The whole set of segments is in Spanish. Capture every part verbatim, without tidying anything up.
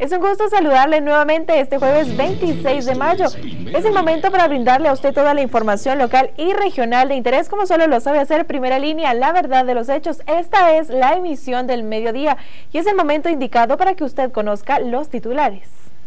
Es un gusto saludarle nuevamente este jueves veintiséis de mayo. Es el momento para brindarle a usted toda la información local y regional de interés, como solo lo sabe hacer Primera Línea, la verdad de los hechos. Esta es la emisión del mediodía y es el momento indicado para que usted conozca los titulares.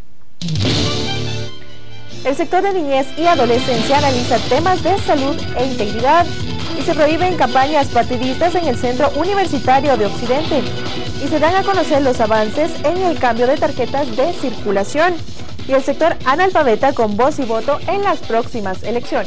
El sector de niñez y adolescencia analiza temas de salud e integridad y se prohíben campañas partidistas en el Centro Universitario de Occidente y se dan a conocer los avances en el cambio de tarjetas de circulación y el sector analfabeta con voz y voto en las próximas elecciones.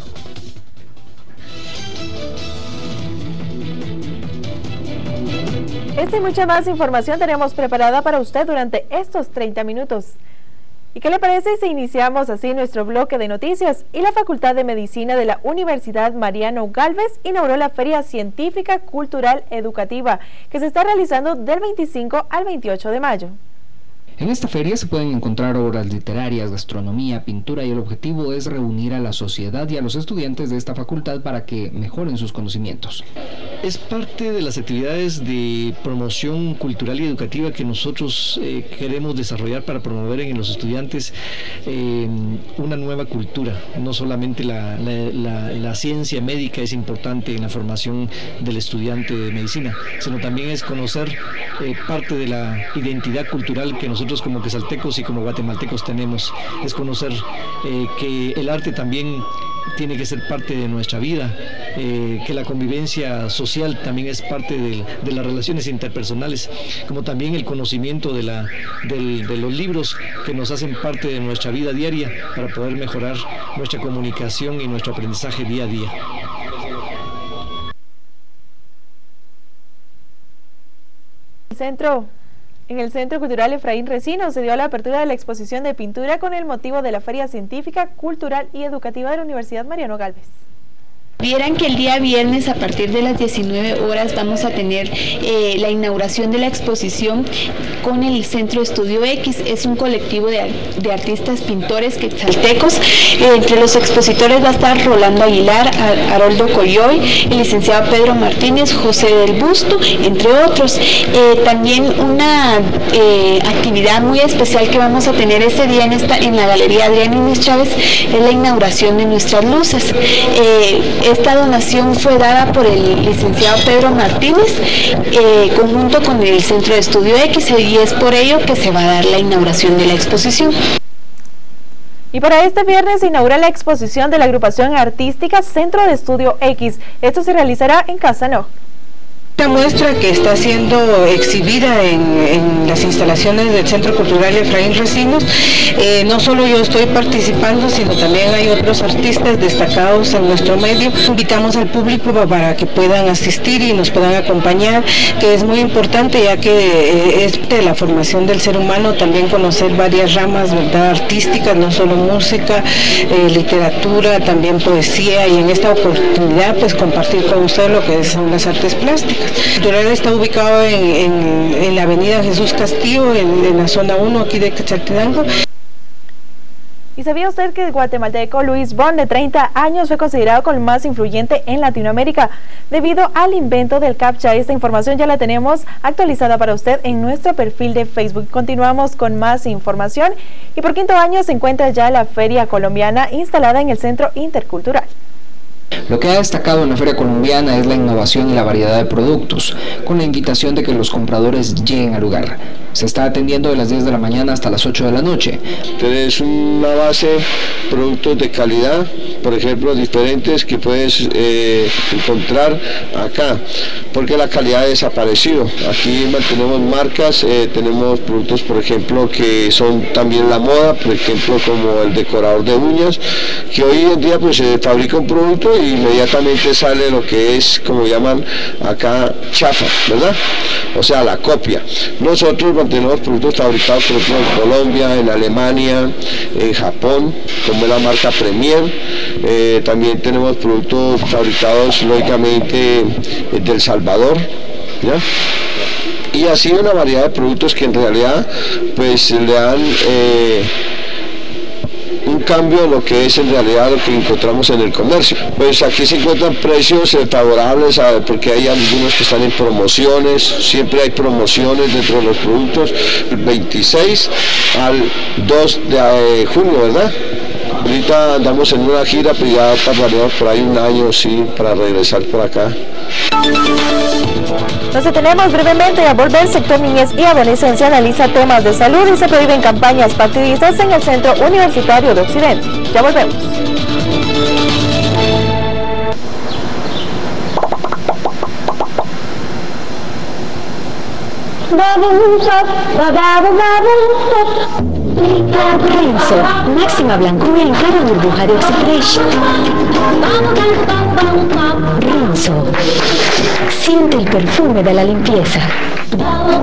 Esta y mucha más información tenemos preparada para usted durante estos treinta minutos. ¿Y qué le parece si iniciamos así nuestro bloque de noticias? Y la Facultad de Medicina de la Universidad Mariano Gálvez inauguró la Feria Científica, Cultural, Educativa, que se está realizando del veinticinco al veintiocho de mayo. En esta feria se pueden encontrar obras literarias, gastronomía, pintura y el objetivo es reunir a la sociedad y a los estudiantes de esta facultad para que mejoren sus conocimientos. Es parte de las actividades de promoción cultural y educativa que nosotros eh, queremos desarrollar para promover en los estudiantes eh, una nueva cultura. No solamente la, la, la, la ciencia médica es importante en la formación del estudiante de medicina, sino también es conocer eh, parte de la identidad cultural que nosotros Nosotros como quesaltecos y como guatemaltecos tenemos, es conocer eh, que el arte también tiene que ser parte de nuestra vida, eh, que la convivencia social también es parte de, de las relaciones interpersonales, como también el conocimiento de, la, de, de los libros que nos hacen parte de nuestra vida diaria para poder mejorar nuestra comunicación y nuestro aprendizaje día a día. Centro. En el Centro Cultural Efraín Resino se dio la apertura de la exposición de pintura con el motivo de la Feria Científica, Cultural y Educativa de la Universidad Mariano Gálvez. Vieran que el día viernes a partir de las diecinueve horas vamos a tener eh, la inauguración de la exposición con el Centro Estudio X. Es un colectivo de, de artistas pintores quetzaltecos. Eh, entre los expositores va a estar Rolando Aguilar, a, Haroldo Coyoy, el licenciado Pedro Martínez, José del Busto, entre otros. Eh, también una eh, actividad muy especial que vamos a tener ese día en, esta, en la Galería Adrián Inés Chávez es la inauguración de nuestras luces. Eh, Esta donación fue dada por el licenciado Pedro Martínez, eh, conjunto con el Centro de Estudio X, y es por ello que se va a dar la inauguración de la exposición. Y para este viernes se inaugura la exposición de la agrupación artística Centro de Estudio X. Esto se realizará en Casa No. Esta muestra que está siendo exhibida en, en las instalaciones del Centro Cultural Efraín Resinos, eh, no solo yo estoy participando, sino también hay otros artistas destacados en nuestro medio. Invitamos al público para que puedan asistir y nos puedan acompañar, que es muy importante ya que eh, es de la formación del ser humano también conocer varias ramas, ¿verdad?, artísticas, no solo música, eh, literatura, también poesía, y en esta oportunidad pues compartir con ustedes lo que son las artes plásticas. El Cultural está ubicado en, en, en la avenida Jesús Castillo, en, en la zona uno aquí de Quetzaltenango. ¿Y sabía usted que el guatemalteco Luis Bon, de treinta años, fue considerado como el más influyente en Latinoamérica debido al invento del CAPTCHA? Esta información ya la tenemos actualizada para usted en nuestro perfil de Facebook. Continuamos con más información y por quinto año se encuentra ya la Feria Colombiana instalada en el Centro Intercultural. Lo que ha destacado en la Feria Colombiana es la innovación y la variedad de productos, con la invitación de que los compradores lleguen al lugar. Se está atendiendo de las diez de la mañana hasta las ocho de la noche. Tienes una base de productos de calidad, por ejemplo, diferentes que puedes eh, encontrar acá, porque la calidad ha desaparecido. Aquí mantenemos marcas, eh, tenemos productos, por ejemplo, que son también la moda, por ejemplo, como el decorador de uñas, que hoy en día pues se fabrica un producto y inmediatamente sale lo que es, como llaman acá, chafa, ¿verdad? O sea, la copia. Nosotros mantenemos productos fabricados, por ejemplo, en Colombia, en Alemania, en Japón, como es la marca Premier. Eh, también tenemos productos fabricados, lógicamente, eh, de El Salvador, ¿ya? Y así una variedad de productos que en realidad, pues, le dan... Eh, un cambio de lo que es en realidad lo que encontramos en el comercio. Pues aquí se encuentran precios eh, favorables a, porque hay algunos que están en promociones, siempre hay promociones dentro de los productos, el veintiséis al dos de junio, ¿verdad? Ahorita andamos en una gira, pero ya tardaremos por ahí un año, sí, para regresar por acá. Nos detenemos brevemente y a volver. Sector Niñez y Adolescencia analiza temas de salud y se prohíben campañas partidistas en el Centro Universitario de Occidente. Ya volvemos. Renzo, máxima blancura en cada burbuja de Oxifresh. Renzo, siente el perfume de la limpieza.